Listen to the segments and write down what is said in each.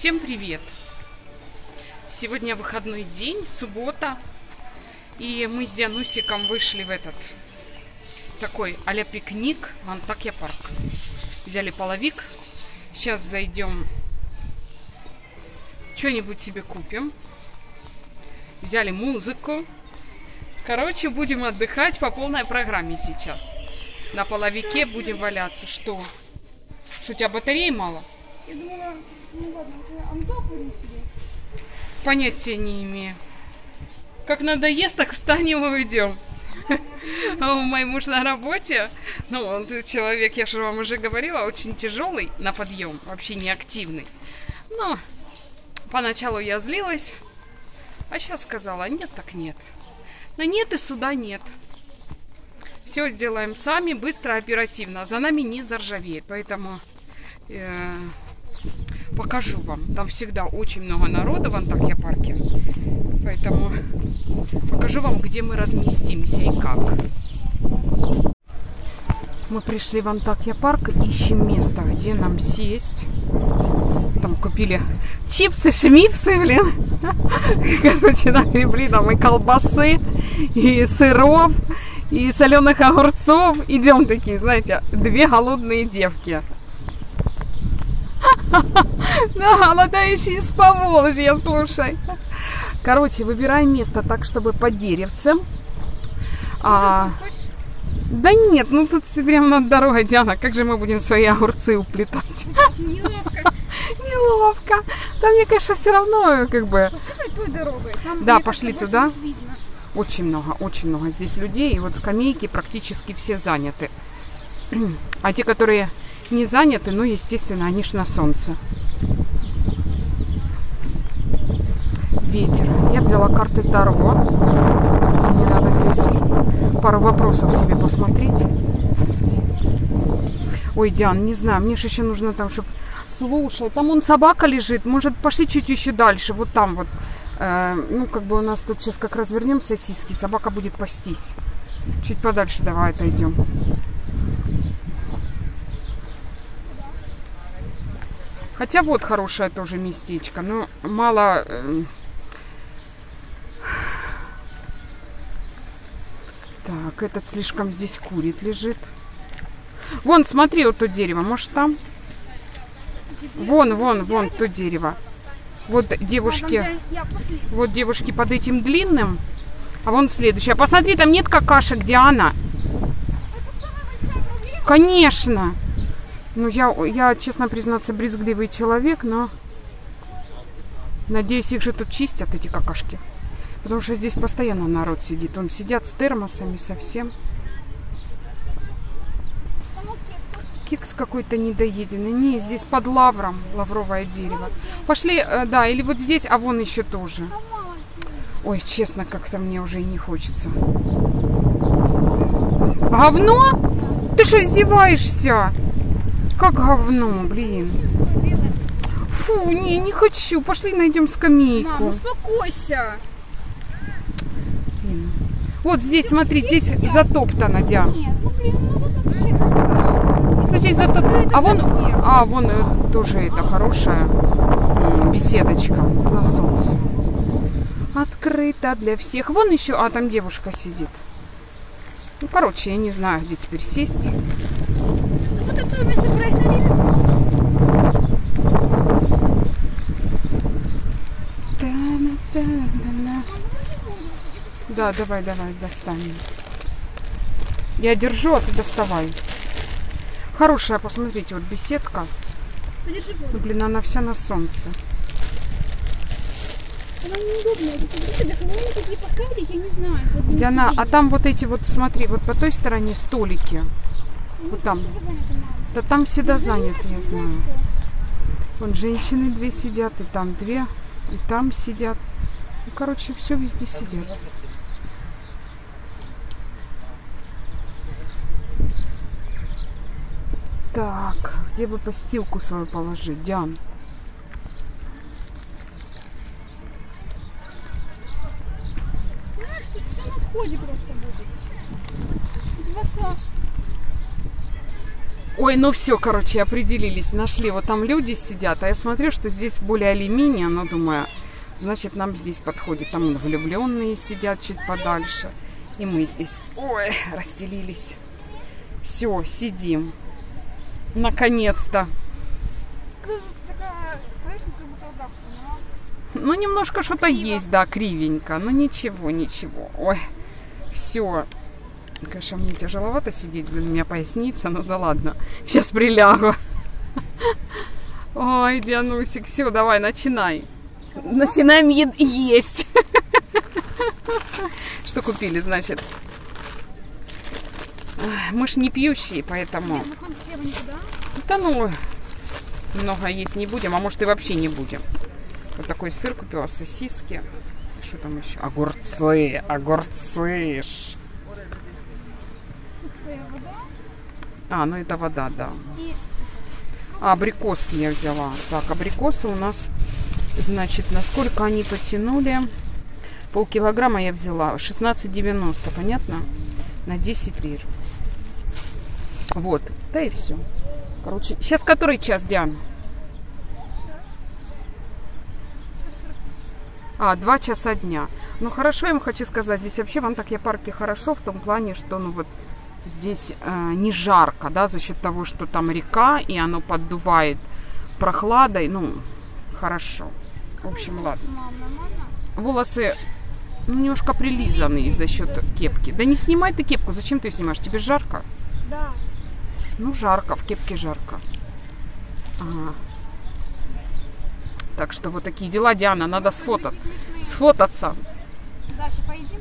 Всем привет! Сегодня выходной день, суббота. И мы с Дианусиком вышли в этот такой а-ля пикник в Антакья парк. Взяли половик. Сейчас зайдем, что-нибудь себе купим. Взяли музыку. Короче, будем отдыхать по полной программе сейчас. На половике будем валяться. Что? Что, у тебя батареи мало? Я думала, ну ладно, уже Антох будем сидеть. Понятия не имею. Как надоест, так встанем и уйдем. Мой муж на работе, ну, он человек, я же вам уже говорила, очень тяжелый на подъем, вообще не активный. Но поначалу я злилась, а сейчас сказала, нет, так нет. Но нет и суда нет. Все сделаем сами, быстро, оперативно. За нами не заржавеет, поэтому покажу вам. Там всегда очень много народу в Антакья парке. Поэтому покажу вам, где мы разместимся и как. Мы пришли в Антакья парк, ищем место, где нам сесть. Там купили чипсы, шмипсы, блин. Короче, нагребли там и колбасы, и сыров, и соленых огурцов. Идем такие, знаете, две голодные девки. Да, голодающие из Поволжья, слушай. Короче, выбираем место так, чтобы под деревцем. Да нет, ну тут прямо над дорогой, Диана. Как же мы будем свои огурцы уплетать? Неловко. Неловко. Там, мне кажется, все равно как бы... Пошли той дорогой. Там, да, пошли туда. Видно. Очень много здесь людей. И вот скамейки практически все заняты. А те, которые не заняты, ну, естественно, они ж на солнце. Ветер. Я взяла карты Таро. Мне надо здесь пару вопросов себе посмотреть. Ой, Диан, не знаю, мне же еще нужно там, чтобы... Слушай, там вон собака лежит. Может, пошли чуть еще дальше. Вот там вот. Ну, как бы у нас тут сейчас как развернем сосиски, собака будет пастись. Чуть подальше давай отойдем. Хотя вот хорошее тоже местечко, но мало... Так, этот слишком здесь курит, лежит. Вон, смотри, вот то дерево, может там? Вон, то дерево. Вот девушки, вот девушки под этим длинным, а вон следующая. Посмотри, там нет какашек, Диана. Конечно. Ну, я, честно признаться, брезгливый человек, но надеюсь, их же тут чистят, эти какашки. Потому что здесь постоянно народ сидит. Он сидят с термосами совсем. Кекс какой-то недоеденный. Не, здесь под лавром лавровое дерево. Пошли, да, или вот здесь, а вон еще тоже. Ой, честно, как-то мне уже и не хочется. Говно? Ты что, издеваешься? Как говно, блин. Фу, не хочу. Пошли найдем скамейку. Мам, успокойся. Блин. Вот здесь, смотри, здесь затоптано, Диан. Нет, ну блин, ну вот вообще как-то. Ну, здесь затоптано. Вон тоже это хорошая беседочка на солнце. Открыто для всех. Вон еще, там девушка сидит. Ну, короче, я не знаю, где теперь сесть. Вот это место проигнорировано. Да, давай, достанем. Я держу, а ты доставай. Хорошая, посмотрите, вот беседка. Ну, блин, она вся на солнце. Она неудобная. Вдохновение такие поставить, я не знаю. Диана, а там вот эти вот, смотри, вот по той стороне столики. Вот там. Да там всегда заняты, я знаю. Вон женщины две сидят, и там две, и там сидят. Ну, короче, все везде сидят. Так, где бы постилку свою положить, Диан? Знаешь, тут все на входе просто будет. У тебя все Ой, ну все, короче, определились. Нашли, вот там люди сидят. А я смотрю, что здесь более алюминия, но думаю, значит, нам здесь подходит. Там влюбленные сидят чуть подальше. И мы здесь, ой, расстелились. Все, сидим. Наконец-то. Такая поверхность, как будто удавка, но... Ну, немножко что-то есть, да, кривенько. Но ничего, ничего. Ой, все. Конечно, мне тяжеловато сидеть, блин, у меня поясница. Ну да ладно, сейчас прилягу. Ой, Дианусик, все, давай, начинай. Начинаем есть. Что купили, значит? Мы ж не пьющие, поэтому... Нет, ну хлеба никуда. Да ну, много есть не будем, а может и вообще не будем. Вот такой сыр купила, сосиски. Что там еще? Огурцы, огурцы. Своя вода. А, ну это вода, да. И... А, абрикоски я взяла. Так, абрикосы у нас, значит, насколько они потянули? Полкилограмма я взяла. 16,90, понятно? На 10 лир. Вот, да и все. Короче, сейчас который час, Диана? А, 2 часа дня. Ну, хорошо, я вам хочу сказать, здесь вообще в Анталья-парке хорошо в том плане, что, ну, вот здесь не жарко, да, за счет того, что там река, и оно поддувает прохладой, ну, хорошо. В общем, ладно. Волосы, ну, немножко прилизанные за счет кепки. Да не снимай ты кепку, зачем ты ее снимаешь? Тебе жарко? Да. Ну, жарко, в кепке жарко. Ага. Так что вот такие дела, Диана, надо сфотаться. Да, сейчас поедим.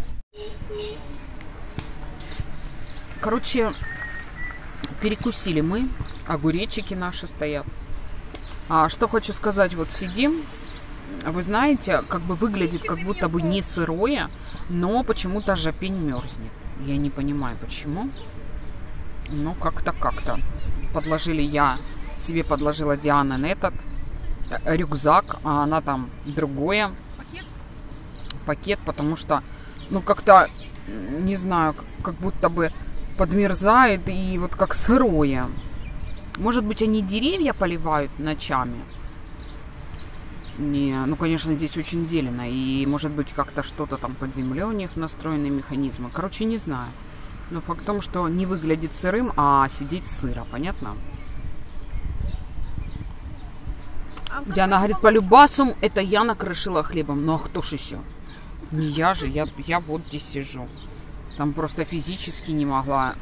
Короче, перекусили мы, огуречики наши стоят. А что хочу сказать, вот сидим, вы знаете, как бы выглядит как будто бы не сырое, но почему-то жопень мерзнет. Я не понимаю, почему. Ну, как-то. Себе подложила Диана на этот рюкзак, а она там другое. Пакет, потому что, ну, как-то, не знаю, как будто бы подмерзает и вот как сырое. Может быть, они деревья поливают ночами? Не, ну, конечно, здесь очень зелено. И, может быть, как-то что-то там под землей у них настроены механизмы. Короче, не знаю. Но факт в том, что не выглядит сырым, а сидеть сыро. Понятно? Диана говорит, по любасу это я накрошила хлебом. Ну, а кто ж еще? Не я же, я вот здесь сижу. Там просто физически не могла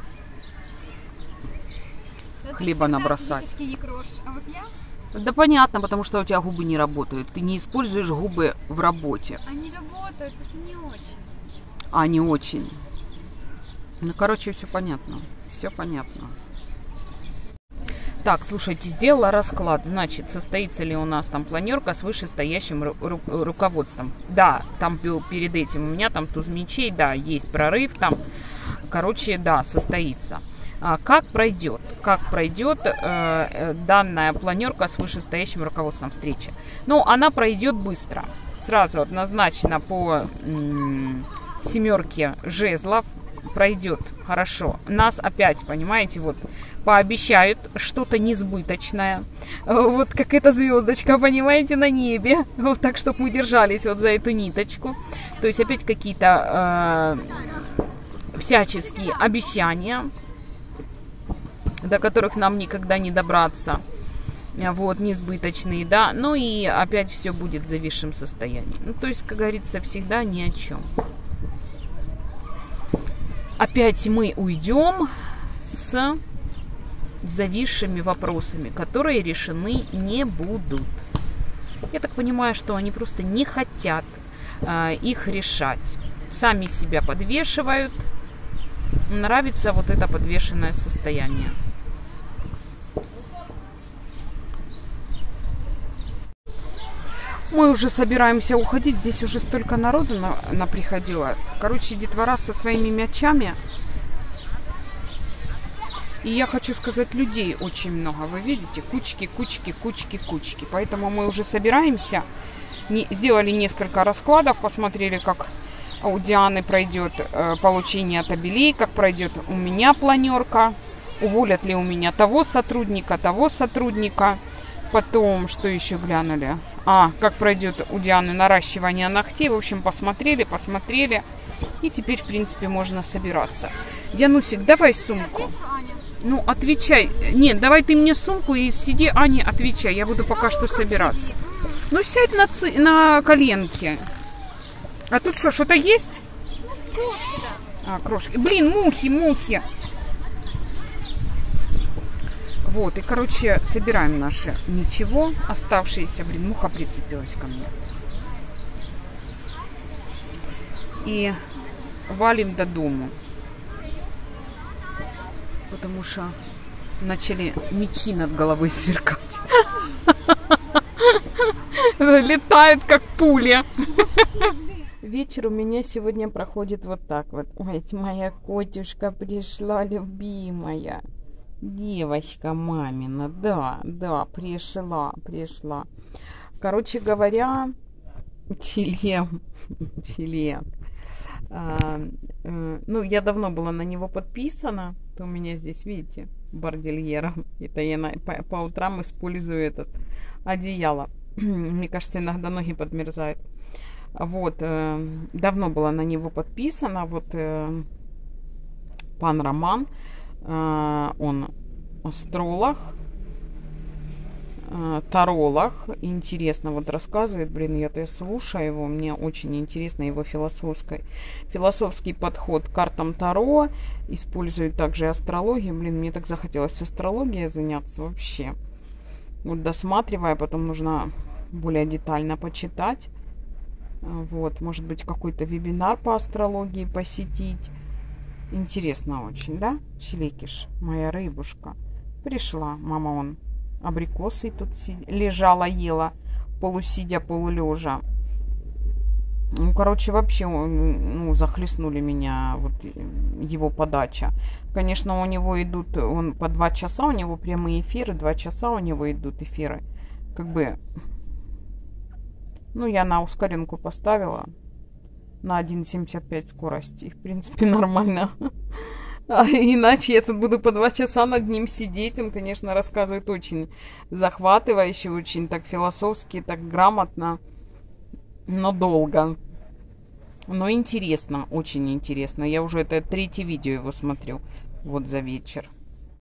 хлеба набросать. Физически не крошишь, а вот я? Да понятно, потому что у тебя губы не работают. Ты не используешь губы в работе. Они работают, просто не очень. А, не очень. Ну, короче, все понятно. Все понятно. Так, слушайте, сделала расклад. Значит, состоится ли у нас там планерка с вышестоящим руководством. Да, там перед этим у меня там туз мечей, да, есть прорыв там. Короче, да, состоится. Как пройдет данная планерка с вышестоящим руководством встречи? Ну, она пройдет быстро. Сразу однозначно по семерке жезлов пройдет хорошо. Нас опять, понимаете, вот пообещают что-то несбыточное. Вот как эта звездочка, понимаете, на небе. Вот так, чтобы мы держались вот за эту ниточку. То есть опять какие-то всяческие обещания, до которых нам никогда не добраться. Вот, несбыточные, да. Ну и опять все будет в зависшем состоянии. Ну, то есть, как говорится, всегда ни о чем. Опять мы уйдем с зависшими вопросами, которые решены не будут. Я так понимаю, что они просто не хотят их решать. Сами себя подвешивают. Нравится вот это подвешенное состояние. Мы уже собираемся уходить. Здесь уже столько народу наприходило. Короче, детвора со своими мячами. И я хочу сказать, людей очень много. Вы видите? Кучки. Поэтому мы уже собираемся. Сделали несколько раскладов. Посмотрели, как у Дианы пройдет получение табелей. Как пройдет у меня планерка. уволят ли у меня того сотрудника. Потом, что еще глянули? Как пройдет у Дианы наращивание ногтей. В общем, посмотрели. И теперь, в принципе, можно собираться. Дианусик, давай сумку. Ну, отвечай. Нет, давай ты мне сумку и сиди, Аня, отвечай. Я буду пока что собираться. Ну, сядь на коленки. А тут что, что-то есть? Крошки, да. Крошки. Блин, мухи. Вот, и, короче, собираем наши ничего оставшиеся. Блин, муха прицепилась ко мне. И валим до дому. Потому что начали мечи над головой сверкать. Летают, как пули. Вечер у меня сегодня проходит вот так вот. Ой, моя котюшка пришла, любимая. Девочка мамина, да, пришла. Короче говоря, член. Ну, я давно была на него подписана. То у меня здесь, видите, бордельера. Это я по утрам использую этот одеяло. Мне кажется, иногда ноги подмерзают. Вот, давно была на него подписана. Вот пан Роман. Он астролог, таролог. Интересно вот рассказывает. Блин, я слушаю его. Мне очень интересно его философский подход к картам Таро. Использует также астрологию. Блин, мне так захотелось астрологией заняться вообще. Вот досматривая, потом нужно более детально почитать. Вот, может быть, какой-то вебинар по астрологии посетить. Интересно очень, да? Чиликиш, моя рыбушка. Пришла, мама, он абрикосы тут лежала, ела, полусидя, полулежа. Ну, короче, вообще, захлестнули меня вот его подача. Конечно, у него идут, он по 2 часа, у него прямые эфиры, 2 часа у него идут эфиры. Как бы, я на ускоренку поставила. На 1,75 скорости. В принципе, нормально. Иначе я тут буду по 2 часа над ним сидеть. Он, конечно, рассказывает очень захватывающе, очень так философски, так грамотно, но долго. Но интересно, очень интересно. Я уже это 3-е видео его смотрю. Вот за вечер.